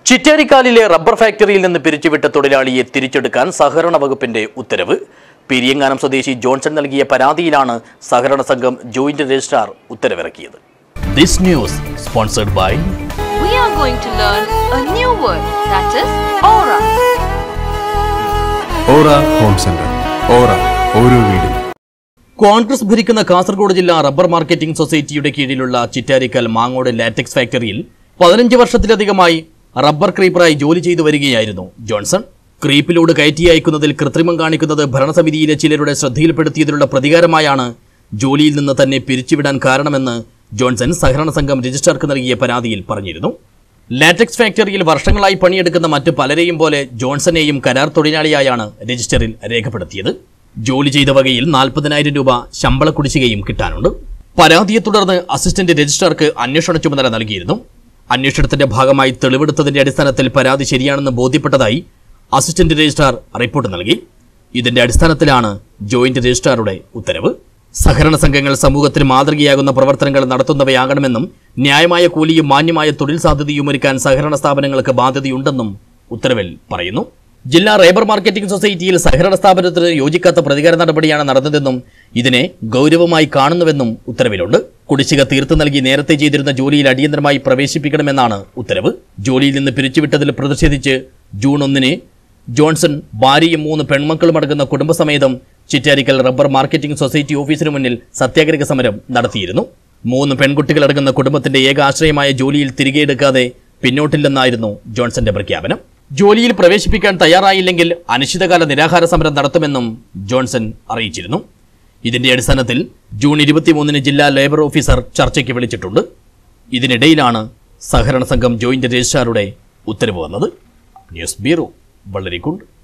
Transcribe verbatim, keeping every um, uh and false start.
ചിറ്റാരിക്കാലിലെ rubber ഫാക്ടറിയിൽ നിന്ന് പിരിച്ചുവിട്ട തൊഴിലാളിയെ തിരിച്ചെടുക്കാൻ സഹകരണ വകുപ്പിന്റെ ഉത്തരവ്. പെരിയങ്ങാനം സ്വദേശി ജോൺസൺ നൽകിയ പരാതിയിലാണ് സഹകരണ സംഘം ജോയിന്റ് രജിസ്ട്രാർ ഉത്തരവിറക്കിയത്. This news sponsored by We are going to learn a new word, that is aura. Aura Home Center. Aura ഓരോ വീടും. കോൺഗ്രസ് ഭരിക്കുന്ന കാസർഗോഡ് ജില്ലാ റബ്ബർ മാർക്കറ്റിംഗ് സൊസൈറ്റിയുടെ കീഴിലുള്ള ചിറ്റാരിക്കൽ മാങ്ങോട് ലാറ്റക്സ് ഫാക്ടറിയിൽ പതിനഞ്ച് വർഷത്തിലധികമായി റബ്ബർ ക്രീപ്പറായി ജോലി ചെയ്തു വരികയായിരുന്നു ജോൺസൺ. ക്രീപ്പിലൂടെ കയറ്റി അയക്കുന്നതിൽ കൃത്രിമം കാണിക്കുന്നത് ഭരണസമിതിയിലെ ചിലരുടെ ശ്രദ്ധയിൽപ്പെടുത്തിയതിലുള്ള പ്രതികാരമായാണ് ജോലിയിൽ നിന്ന് തന്നെ പിരിച്ചുവിടാൻ കാരണമെന്ന് ജോൺസൺ സഹകരണ സംഘം രജിസ്ട്രാർക്ക് നൽകിയ പരാതിയിൽ പറഞ്ഞിരുന്നു. ലാറ്റക്സ് ഫാക്ടറിയിൽ വർഷങ്ങളായി പണിയെടുക്കുന്ന മറ്റ് പലരെയും പോലെ ജോൺസനെയും കരാർ തൊഴിലാളിയായാണ് രജിസ്റ്ററിൽ രേഖപ്പെടുത്തിയത്. ജോലി ചെയ്ത വകയിൽ നാൽപ്പതിനായിരം രൂപ ശമ്പള കുടിശ്ശികയും കിട്ടാനുണ്ട്. പരാതിയെ തുടർന്ന് അസിസ്റ്റന്റ് രജിസ്ട്രാർക്ക് അന്വേഷണ ചുമതല നൽകിയിരുന്നു. അന്വേഷണത്തിന്റെ ഭാഗമായി തെളിവെടുത്തതിന്റെ അടിസ്ഥാനത്തിൽ പരാതി ശരിയാണെന്ന് ബോധ്യപ്പെട്ടതായി അസിസ്റ്റന്റ് രജിസ്ട്രാർ റിപ്പോർട്ട് നൽകി. ഇതിന്റെ അടിസ്ഥാനത്തിലാണ് ജോയിന്റ് രജിസ്ട്രാറുടെ ഉത്തരവ്. സഹകരണ സംഘങ്ങൾ സമൂഹത്തിന് മാതൃകയാകുന്ന പ്രവർത്തനങ്ങൾ നടത്തുന്നവയാകണമെന്നും ന്യായമായ കൂലിയും മാന്യമായ തൊഴിൽ സാധ്യതയും ഒരുക്കാൻ സഹകരണ സ്ഥാപനങ്ങൾക്ക് ബാധ്യതയുണ്ടെന്നും ഉത്തരവിൽ പറയുന്നു. ജില്ലാ റബ്ബർ മാർക്കറ്റിംഗ് സൊസൈറ്റിയിൽ സഹകരണ സ്ഥാപനത്തിന് യോജിക്കാത്ത പ്രതികാര നടപടിയാണ് നടന്നതെന്നും ഇതിനെ ഗൗരവമായി കാണുന്നുവെന്നും ഉത്തരവിലുണ്ട്. കുടിശ്ശിക തീർത്തു നൽകി നേരത്തെ ചെയ്തിരുന്ന ജോലിയിൽ അടിയന്തരമായി പ്രവേശിപ്പിക്കണമെന്നാണ് ഉത്തരവ്. ജോലിയിൽ നിന്ന് പിരിച്ചുവിട്ടതിൽ പ്രതിഷേധിച്ച് ജൂൺ ഒന്നിന് ജോൺസൺ ഭാര്യയും മൂന്ന് പെൺമക്കളുമടങ്ങുന്ന കുടുംബസമേതം ചിറ്റാരിക്കൽ റബ്ബർ മാർക്കറ്റിംഗ് സൊസൈറ്റി ഓഫീസിനു മുന്നിൽ സത്യാഗ്രഹ സമരം നടത്തിയിരുന്നു. മൂന്ന് പെൺകുട്ടികളടങ്ങുന്ന കുടുംബത്തിന്റെ ഏക ആശ്രയമായ ജോലിയിൽ തിരികെ എടുക്കാതെ പിന്നോട്ടില്ലെന്നായിരുന്നു ജോൺസന്റെ പ്രഖ്യാപനം. ജോലിയിൽ പ്രവേശിപ്പിക്കാൻ തയ്യാറായില്ലെങ്കിൽ അനിശ്ചിതകാല നിരാഹാര സമരം നടത്തുമെന്നും ജോൺസൺ അറിയിച്ചിരുന്നു. ഇതിന്റെ അടിസ്ഥാനത്തിൽ ജൂൺ ഇരുപത്തിമൂന്നിന് ജില്ലാ ലേബർ ഓഫീസർ ചർച്ചയ്ക്ക് വിളിച്ചിട്ടുണ്ട്. ഇതിനിടയിലാണ് സഹകരണ സംഘം ജോയിന്റ് രജിസ്ട്രാറുടെ ഉത്തരവ് വന്നത്. News bureau, Vellarikundu.